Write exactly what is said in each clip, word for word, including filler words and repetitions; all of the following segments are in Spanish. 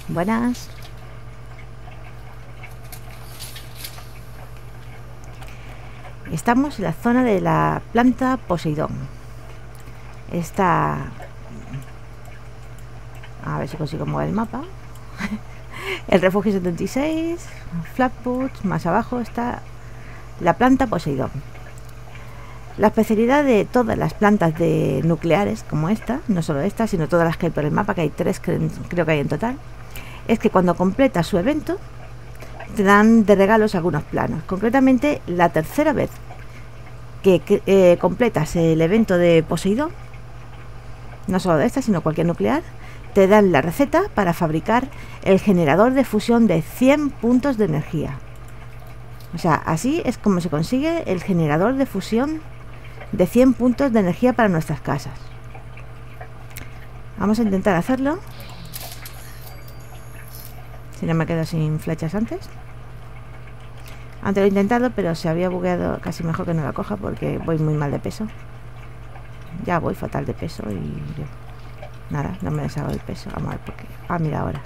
Buenas. Estamos en la zona de la planta Poseidón. Está... A ver si consigo mover el mapa. El refugio setenta y seis, Flatwoods, más abajo está la planta Poseidón. La especialidad de todas las plantas de nucleares como esta, no solo esta, sino todas las que hay por el mapa, que hay tres, creo que hay en total, es que cuando completas su evento te dan de regalos algunos planos. Concretamente, la tercera vez que, que eh, completas el evento de Poseidón, no solo de esta, sino cualquier nuclear, te dan la receta para fabricar el generador de fusión de cien puntos de energía. O sea, así es como se consigue el generador de fusión de cien puntos de energía para nuestras casas. Vamos a intentar hacerlo. Si no me quedo sin flechas antes. Antes lo he intentado, pero se había bugueado. Casi mejor que no la coja porque voy muy mal de peso. Ya voy fatal de peso y... Nada, no me deshago del peso. Vamos a ver por qué. Ah, mira ahora.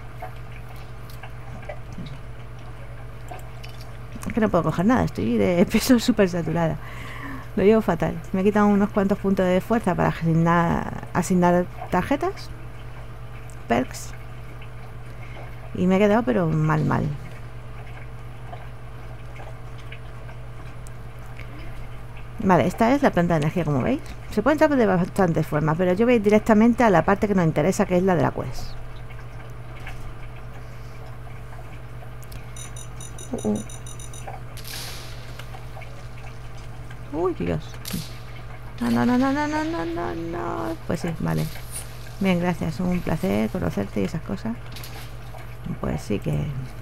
Es que no puedo coger nada. Estoy de peso súper saturada. Lo llevo fatal. Me he quitado unos cuantos puntos de fuerza para asignar, asignar tarjetas. Perks. Y me he quedado pero mal, mal. Vale, esta es la planta de energía, como veis. Se puede entrar de bastantes formas, pero yo voy a ir directamente a la parte que nos interesa, que es la de la quest. Uh, uh. Uy, Dios. No, no, no, no, no, no, no, no, no. Pues sí, vale. Bien, gracias. Un placer conocerte y esas cosas. Pues sí que...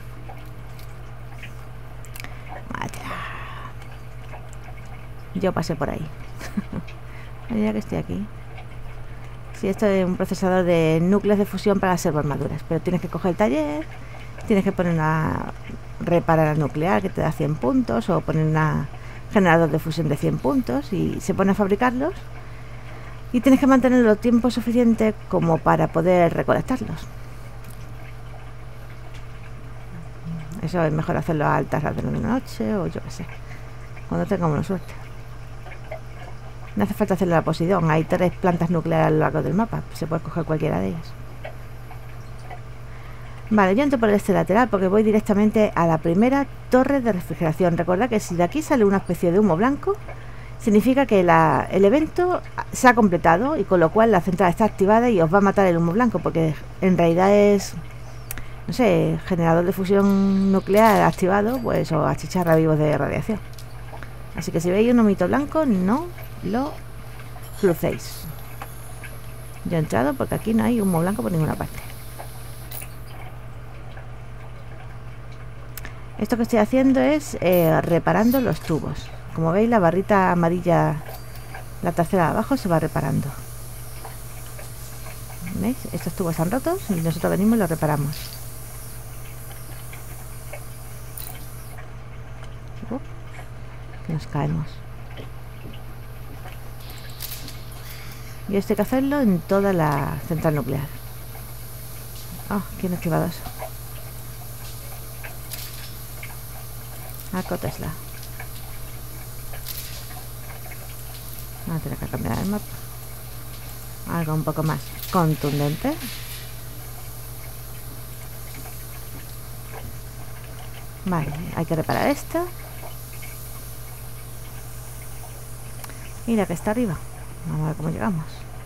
Yo pasé por ahí. Ya que estoy aquí. Sí, esto es un procesador de núcleos de fusión para servoarmaduras. Pero tienes que coger el taller, tienes que poner una... reparar el nuclear que te da cien puntos, o poner una generador de fusión de cien puntos y se pone a fabricarlos. Y tienes que mantenerlo tiempo suficiente como para poder recolectarlos. Eso es mejor hacerlo a altas horas de la noche o yo qué sé, cuando tengamos suerte. No hace falta hacerlo a la Poseidón. Hay tres plantas nucleares a lo largo del mapa. Se puede coger cualquiera de ellas. Vale, yo entro por este lateral porque voy directamente a la primera torre de refrigeración. Recordad que si de aquí sale una especie de humo blanco, significa que la, el evento se ha completado y con lo cual la central está activada y os va a matar el humo blanco, porque en realidad es, no sé, generador de fusión nuclear activado, pues os achicharra vivos de radiación. Así que si veis un humito blanco, no lo crucéis. Yo he entrado porque aquí no hay humo blanco por ninguna parte. Esto que estoy haciendo es eh, reparando los tubos. Como veis, la barrita amarilla, la tercera de abajo, se va reparando. ¿Veis? Estos tubos están rotos y nosotros venimos y los reparamos. Uh, que nos caemos. Y esto hay que hacerlo en toda la central nuclear. Ah, oh, ¿quién ha esquivado eso? Arco Tesla. Vamos a tener que cambiar el mapa. Algo un poco más contundente. Vale, hay que reparar esta. Y la que está arriba. Vamos a ver cómo llegamos.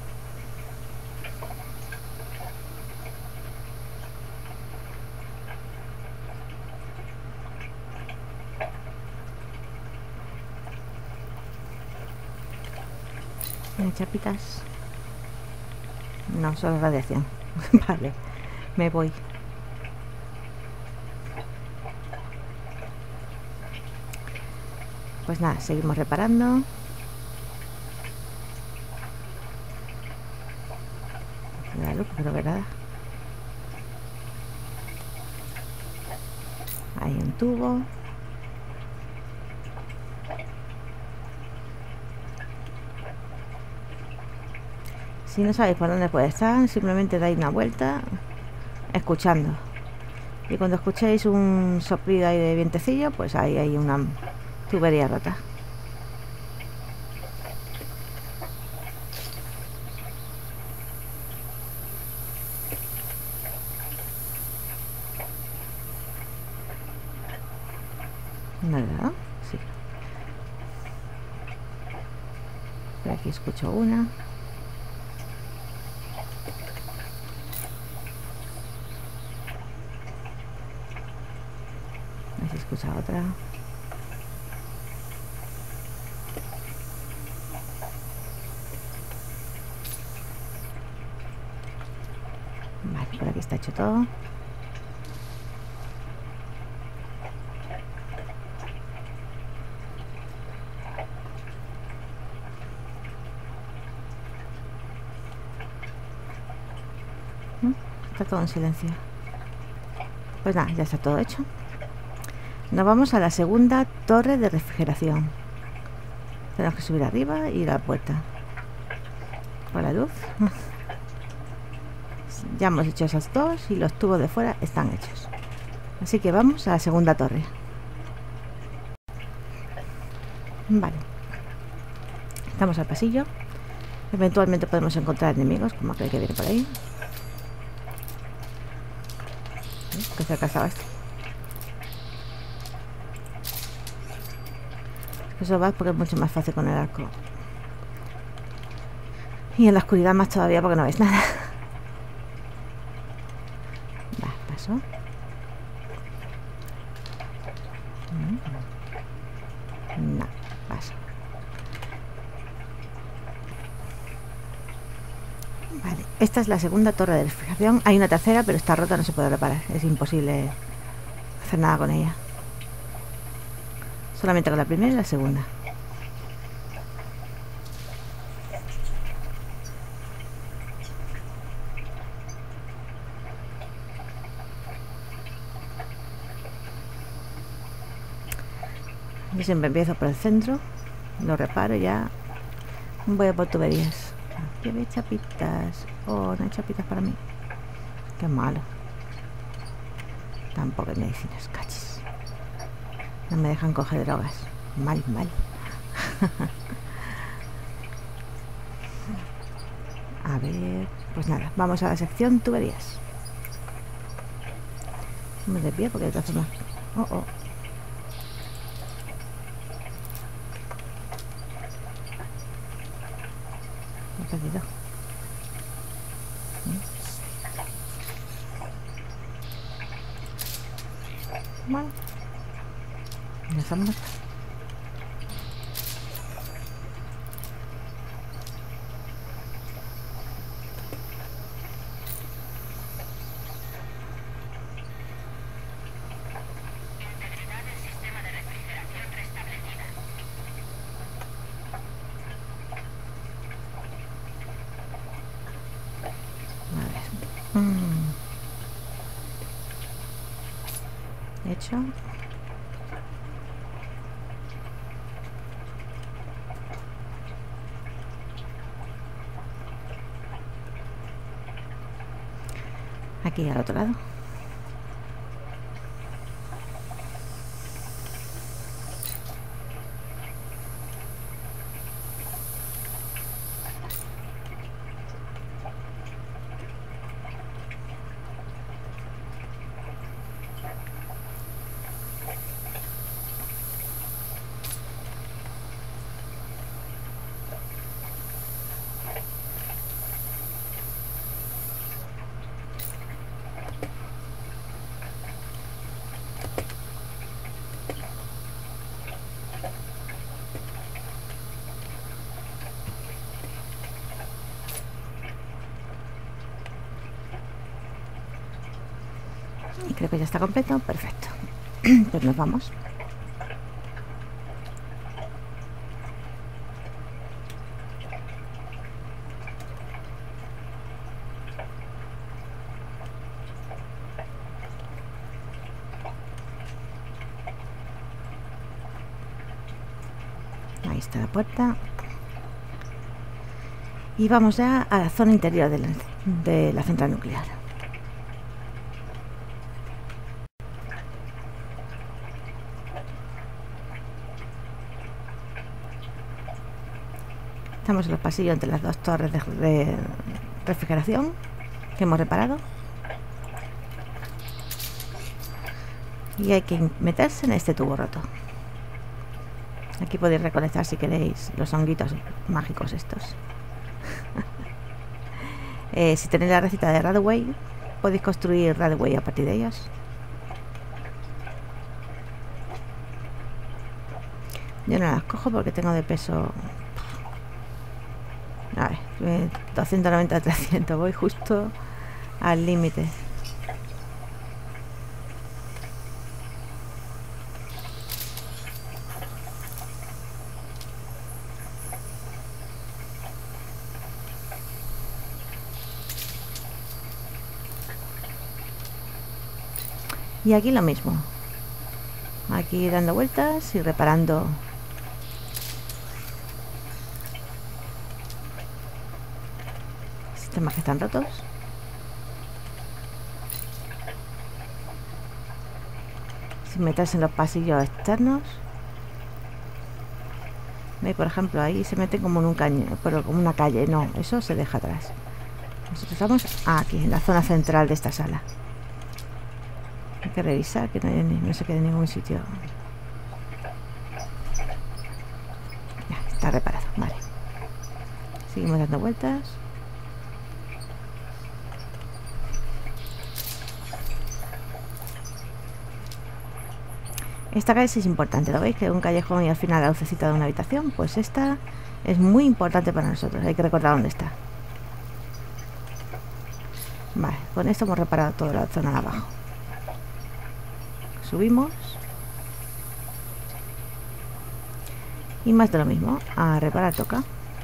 ¿Tiene chapitas? No, solo radiación. Vale, me voy. Pues nada, seguimos reparando. La luz, pero ve nada. Hay un tubo. Si no sabéis por dónde puede estar, simplemente dais una vuelta escuchando. Y cuando escuchéis un soplido ahí de vientecillo, pues ahí hay una tubería rota. Nada, sí. Por aquí escucho una. A ver si escucha otra. Vale, por aquí está hecho todo. Está todo en silencio. Pues nada, ya está todo hecho. Nos vamos a la segunda torre de refrigeración. Tenemos que subir arriba y ir a la puerta. Por la luz. Ya hemos hecho esas dos y los tubos de fuera están hechos. Así que vamos a la segunda torre. Vale. Estamos al pasillo. Eventualmente podemos encontrar enemigos, como aquel que viene por ahí. Que cerca estaba esto. Eso va porque es mucho más fácil con el arco. Y en la oscuridad más todavía porque no ves nada. Va, paso. No, paso. Vale, esta es la segunda torre de refrigeración. Hay una tercera, pero está rota, no se puede reparar. Es imposible hacer nada con ella. Solamente con la primera y la segunda. Yo siempre empiezo por el centro, lo reparo y ya voy a por tuberías. Aquí hay chapitas. Oh, no hay chapitas para mí. Qué malo. Tampoco hay medicinas, cachis. No me dejan coger drogas. Mal, mal. A ver, pues nada, vamos a la sección tuberías. Me de pie porque de todas formas. Oh, oh. Me he perdido. Bueno, ya estamos. Mm. Hecho. Aquí al otro lado. Y creo que ya está completo. Perfecto. Pues nos vamos. Ahí está la puerta. Y vamos ya a la zona interior de la, de la central nuclear. Estamos en los pasillos entre las dos torres de, de refrigeración que hemos reparado. Y hay que meterse en este tubo roto. Aquí podéis recolectar si queréis los honguitos mágicos estos. eh, si tenéis la receta de Radway, podéis construir Radway a partir de ellos. Yo no las cojo porque tengo de peso... A ver, doscientos noventa a trescientos, voy justo al límite. Y aquí lo mismo, aquí dando vueltas y reparando sistemas que están rotos. Sin meterse en los pasillos externos. ¿Veis? Por ejemplo, ahí se mete como en un caño, pero como una calle, no, eso se deja atrás. Nosotros estamos aquí, en la zona central de esta sala. Hay que revisar que no, no se quede en ningún sitio. Ya, está reparado, vale. Seguimos dando vueltas. Esta calle sí es importante, ¿lo veis? Que es un callejón y al final la lucecita de una habitación. Pues esta es muy importante para nosotros, hay que recordar dónde está. Vale, con esto hemos reparado toda la zona de abajo. Subimos y más de lo mismo, a reparar toca.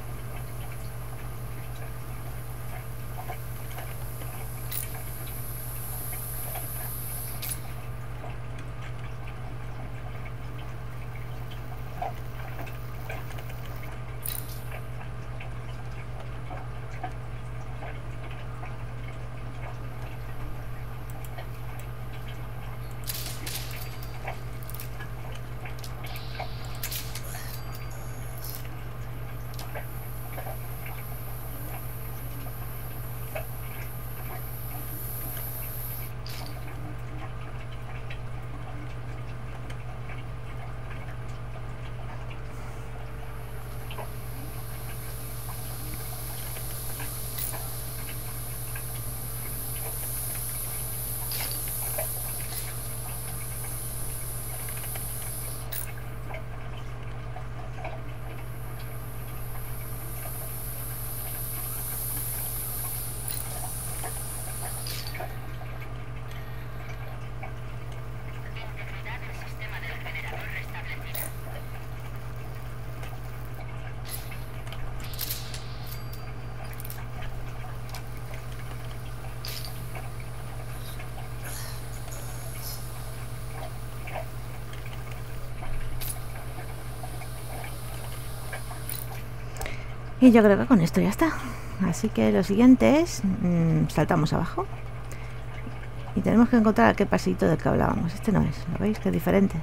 Y yo creo que con esto ya está. Así que lo siguiente es mmm, saltamos abajo y tenemos que encontrar aquel pasito del que hablábamos. Este no es, ¿lo veis? Que es diferente.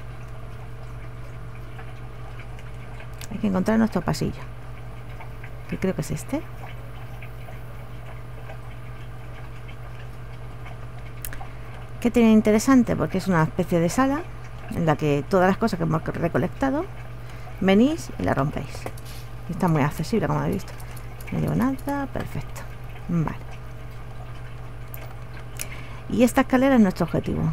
Hay que encontrar nuestro pasillo, que creo que es este. Que tiene interesante porque es una especie de sala en la que todas las cosas que hemos recolectado venís y la rompéis. Y está muy accesible, como habéis visto. No llevo nada, perfecto. Vale. Y esta escalera es nuestro objetivo.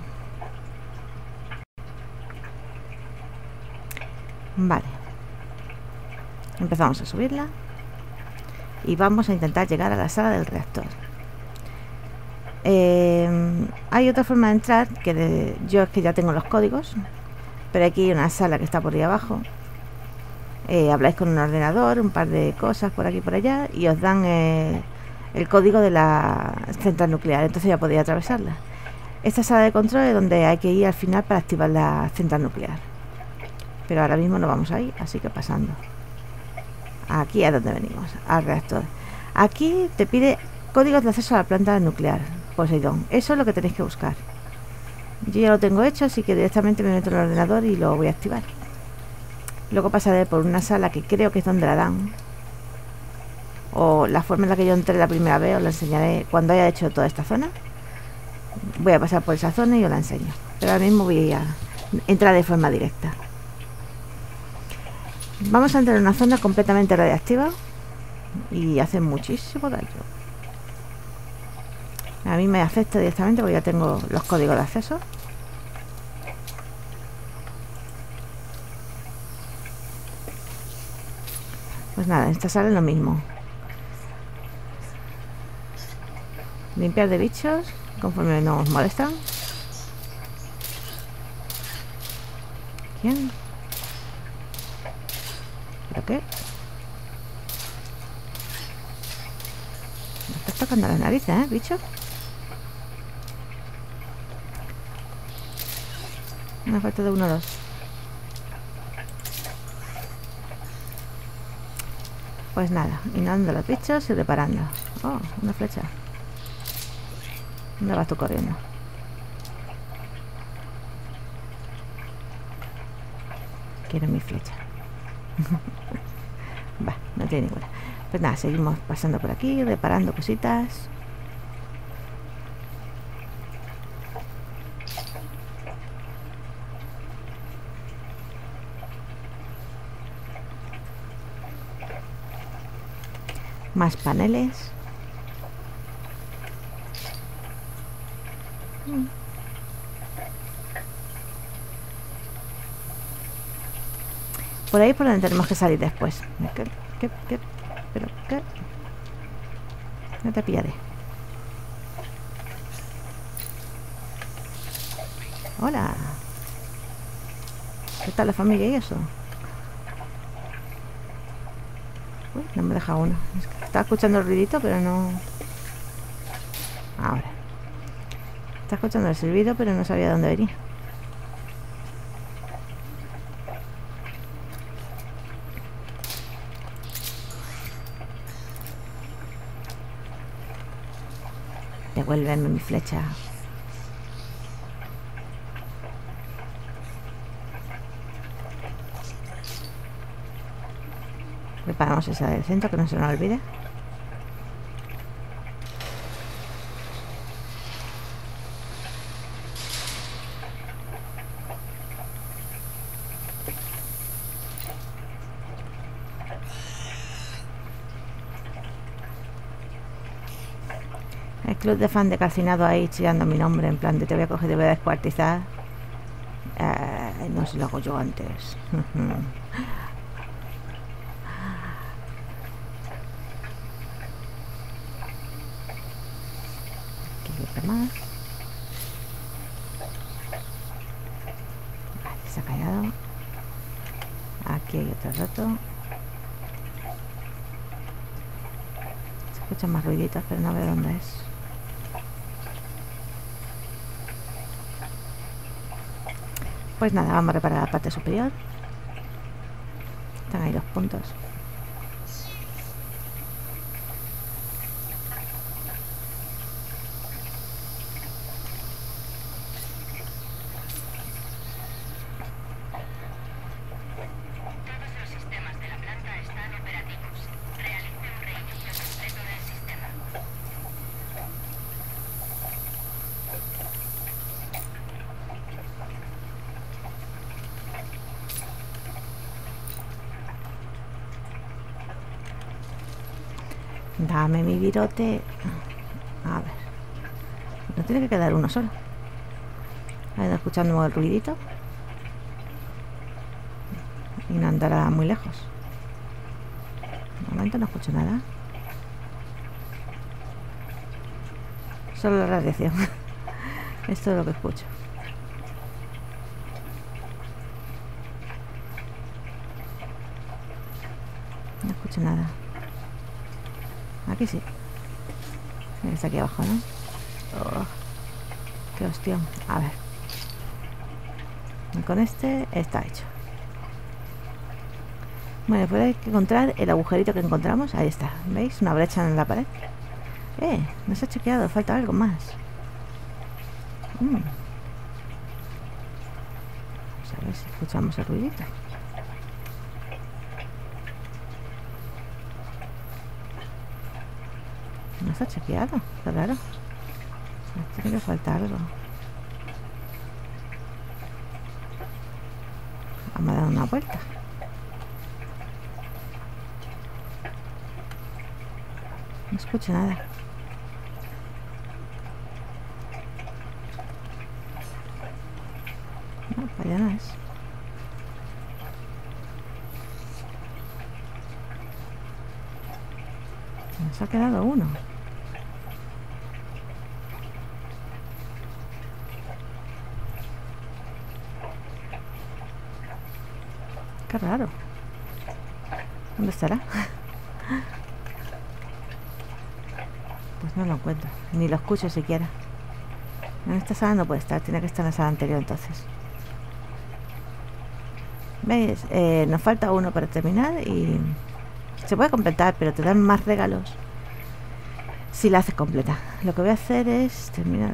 Vale. Empezamos a subirla. Y vamos a intentar llegar a la sala del reactor. Eh, hay otra forma de entrar, que de, yo es que ya tengo los códigos. Pero aquí hay una sala que está por ahí abajo. Eh, habláis con un ordenador, un par de cosas por aquí y por allá, y os dan eh, el código de la central nuclear, entonces ya podéis atravesarla. Esta sala de control es donde hay que ir al final para activar la central nuclear, pero ahora mismo no vamos a ir, así que pasando. Aquí es donde venimos, al reactor. Aquí te pide códigos de acceso a la planta nuclear, Poseidón. Eso es lo que tenéis que buscar. Yo ya lo tengo hecho, así que directamente me meto en el ordenador y lo voy a activar. Luego pasaré por una sala que creo que es donde la dan, o la forma en la que yo entré la primera vez os la enseñaré cuando haya hecho toda esta zona. Voy a pasar por esa zona y os la enseño, pero ahora mismo voy a entrar de forma directa. Vamos a entrar en una zona completamente radiactiva y hace muchísimo daño. A mí me afecta directamente porque ya tengo los códigos de acceso. Pues nada, en esta sala es lo mismo. Limpiar de bichos conforme nos molestan. ¿Quién? ¿Pero qué? Me estás tocando las narices, ¿eh, bicho? Una falta de uno o dos. Pues nada, inhalando los bichos y reparando. Oh, una flecha. ¿Dónde vas tú corriendo? Quiero mi flecha. Va, no tiene ninguna. Pues nada, seguimos pasando por aquí, reparando cositas. Más paneles. Mm. Por ahí por donde tenemos que salir después. ¿Qué? ¿Qué? ¿Qué? ¿Pero qué? No te pillaré. Hola. ¿Qué tal la familia y eso? Uy, no me deja uno. Es que estaba escuchando el ruidito, pero no... Ahora. Estaba escuchando el silbido, pero no sabía de dónde venía. Devuélveme mi flecha. Preparamos esa del centro, que no se nos olvide. El club de fan de calcinado ahí chillando mi nombre, en plan de te voy a coger y te voy a descuartizar. Eh, no se lo hago yo antes. Aquí hay otro más. Vale, se ha callado. Aquí hay otro roto. Se escuchan más ruiditos, pero no veo dónde es. Pues nada, vamos a reparar la parte superior. Están ahí los puntos. Dame mi virote. A ver. No tiene que quedar uno solo. Ahí escuchando el ruidito. Y no andará muy lejos. De momento no escucho nada. Solo la radiación. Esto es lo que escucho. No escucho nada. Aquí sí. Está aquí abajo, ¿no? Oh, qué hostión. A ver. Y con este está hecho. Bueno, pues hay que encontrar el agujerito que encontramos. Ahí está. ¿Veis? Una brecha en la pared. Eh, no se ha chequeado. Falta algo más. Mm. Vamos a ver si escuchamos el ruidito. No está chequeado, qué raro. Tiene que faltar algo. Vamos a dar una vuelta. No escucho nada. No, para allá no es. Nos ha quedado uno. Qué raro. ¿Dónde estará? Pues no lo encuentro. Ni lo escucho siquiera. En esta sala no puede estar. Tiene que estar en la sala anterior entonces. ¿Veis? Eh, nos falta uno para terminar y... se puede completar, pero te dan más regalos si la haces completa. Lo que voy a hacer es terminar.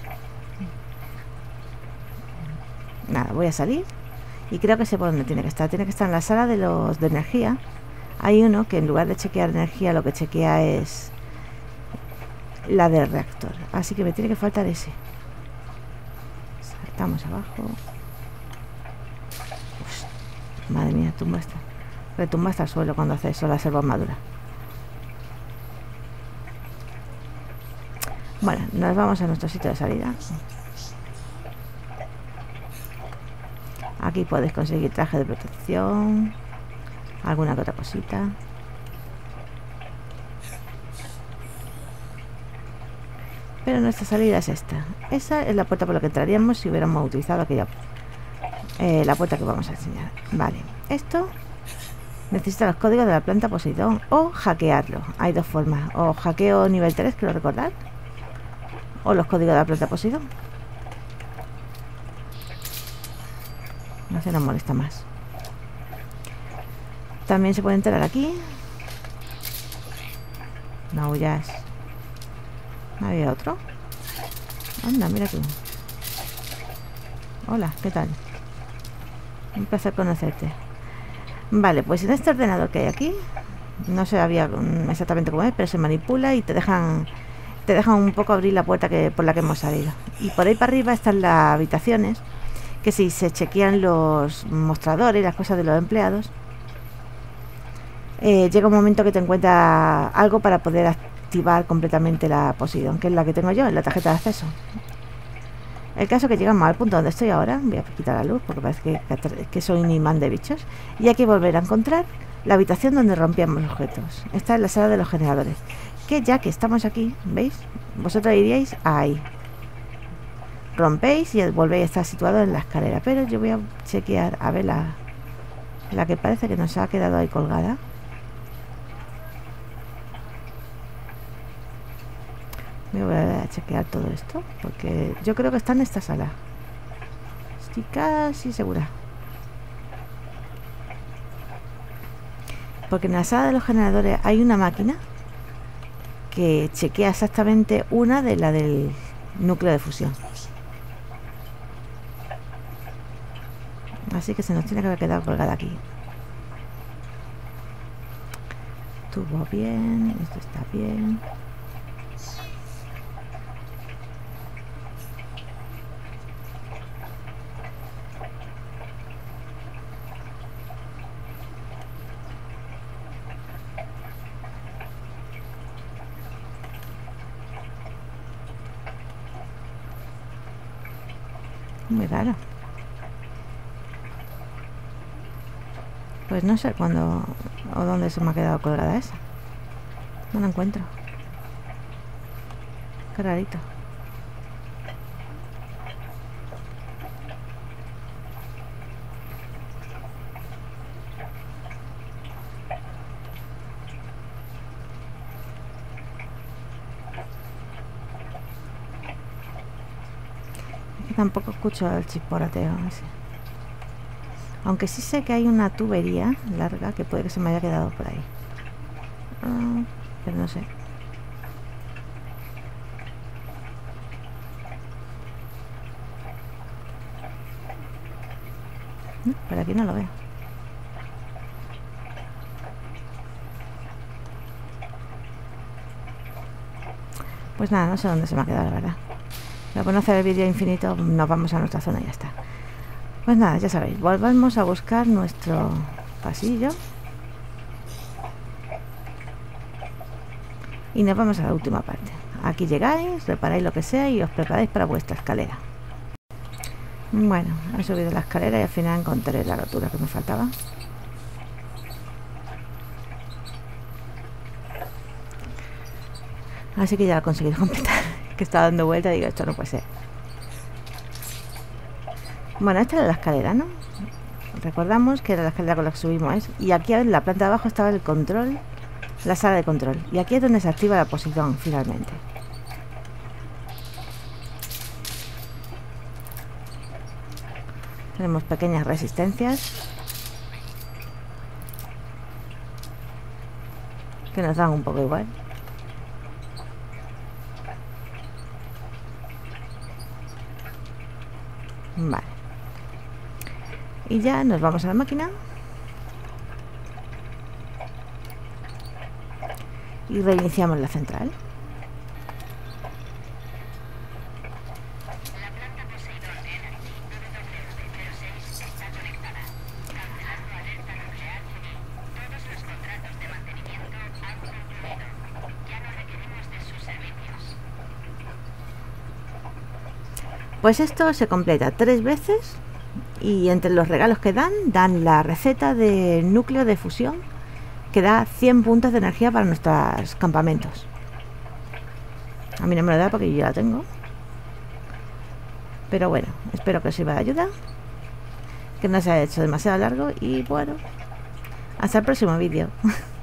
Nada, voy a salir y creo que sé por dónde tiene que estar. Tiene que estar en la sala de los de energía. Hay uno que en lugar de chequear energía, lo que chequea es la del reactor. Así que me tiene que faltar ese. Saltamos abajo. Uf, madre mía, tumba esta. Retumba hasta el suelo cuando hace eso la selva madura. Bueno, nos vamos a nuestro sitio de salida. Aquí podéis conseguir traje de protección, alguna que otra cosita. Pero nuestra salida es esta. Esa es la puerta por la que entraríamos si hubiéramos utilizado aquella eh, la puerta que vamos a enseñar. Vale, esto necesita los códigos de la planta Poseidón o hackearlo. Hay dos formas: o hackeo nivel tres, quiero recordar, o los códigos de la planta Poseidón. No se nos molesta más. También se puede entrar aquí. No huyas. ¿No había otro? Anda, mira tú. Hola, ¿qué tal? Un placer conocerte. Vale, pues en este ordenador que hay aquí, no sé había exactamente cómo es, pero se manipula y te dejan te dejan un poco abrir la puerta que por la que hemos salido. Y por ahí para arriba están las habitaciones, que si se chequean los mostradores y las cosas de los empleados, eh, llega un momento que te encuentra algo para poder activar completamente la Poseidón, que es la que tengo yo en la tarjeta de acceso. El caso que llegamos al punto donde estoy ahora, voy a quitar la luz porque parece que, que soy un imán de bichos, y hay que volver a encontrar la habitación donde rompíamos objetos. Esta es la sala de los generadores, que ya que estamos aquí, ¿veis? Vosotros iríais ahí, rompéis y volvéis a estar situado en la escalera, pero yo voy a chequear a ver la, la que parece que nos ha quedado ahí colgada. Me voy a chequear todo esto porque yo creo que está en esta sala. Estoy casi segura. Porque en la sala de los generadores hay una máquina que chequea exactamente una de la del núcleo de fusión. Así que se nos tiene que haber quedado colgada aquí. Estuvo bien, esto está bien. Muy raro. Pues no sé cuándo o dónde se me ha quedado colgada esa. No la encuentro. Qué rarito. Tampoco escucho el chisporateo ese. Aunque sí sé que hay una tubería larga que puede que se me haya quedado por ahí. Ah, pero no sé. No, por aquí no lo veo. Pues nada, no sé dónde se me ha quedado, la verdad. Voy a poner a hacer el vídeo infinito, nos vamos a nuestra zona y ya está. Pues nada, ya sabéis, volvemos a buscar nuestro pasillo. Y nos vamos a la última parte. Aquí llegáis, reparáis lo que sea y os preparáis para vuestra escalera. Bueno, he subido la escalera y al final encontré la rotura que me faltaba. Así que ya lo he conseguido completar. Que estaba dando vuelta y digo, esto no puede ser. Bueno, esta era la escalera, ¿no? Recordamos que era la escalera con la que subimos. Y aquí en la planta de abajo estaba el control, la sala de control. Y aquí es donde se activa la posición finalmente. Tenemos pequeñas resistencias que nos dan un poco igual. Vale. Y ya nos vamos a la máquina. Y reiniciamos la central. Pues esto se completa tres veces y entre los regalos que dan, dan la receta de núcleo de fusión que da cien puntos de energía para nuestros campamentos. A mí no me lo da porque yo ya la tengo. Pero bueno, espero que os sirva de ayuda, que no se haya hecho demasiado largo y bueno, hasta el próximo vídeo.